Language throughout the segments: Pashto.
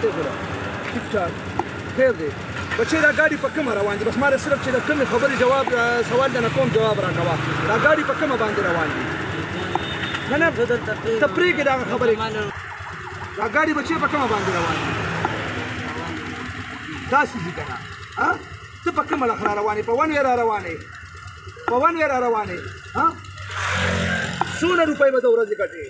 ټیک ټاک خیر دی بچې دا ګاډي په کومه روان دي بس ما صرف چې د کومې خبرې جواب سوال نه کوم جواب راکوه دا ګاډي په کومه باندې روان دي نه نه ته پرېږدې دغه خبرې دا ګاډي بچې په کومه باندې روان دي داسې دي که نه ته په کومه لخ را روانې په ون وې را روانې په ون وې را روانې څونه روپۍ به د ورځې ګټې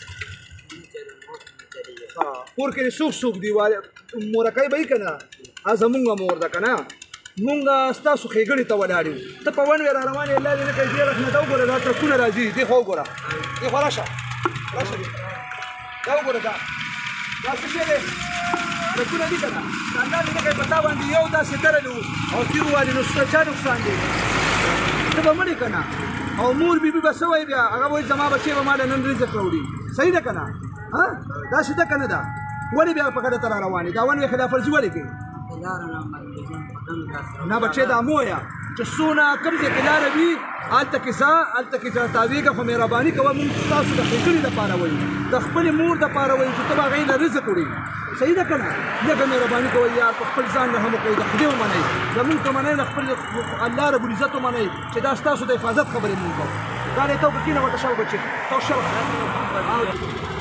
کور کې څوک څوک دي مورکۍ به یې که نه زمونږ مور ده که نه مونږ ستاسو ښېګړې ته ولاړ یو ته په ون وې را روانې الله دې نه کوي دې رخ نه دا وګوره دا ټرکونه راځي دې خوا وګوره دې خوا راشه راشه دا وګوره دا څه شی دی ټرکونه دي که نه الله دې نه کوي په تا باندې یو داسې درلې وو او تېر ووالي نو چا نقصان دی ته به مړې که نه او مور بیبي به څه وایي بیا هغه وایي زما بچې به ما له نن رزق راوړي صحیح ده که نه داسې ده که نه ده ولې بیا په ګډه ته را روانې دا ون وې خلاف ورزي ولې کوې نه بچې دا مه وایه چې څونه کوم ځای کې لاره وي هلته کې ځه هلته کې تاویږه خو مهرباني کوه مونږ ستاسو د ښېګڼې دپاره وایو د خپلې مور دپاره وایو چې ته به هغې نه رزق وړې صحیح ده که نه لږه مهرباني کوئ یار په خپل ځان رحم وکړئ د خدای ومنئ زمونږ که منئ د خپل الله رب العزت ومنئ چې دا ستاسو د حفاظت خبرې مونږ کوو دا دی ته وکړه کېنه ورته شه بچې تو شه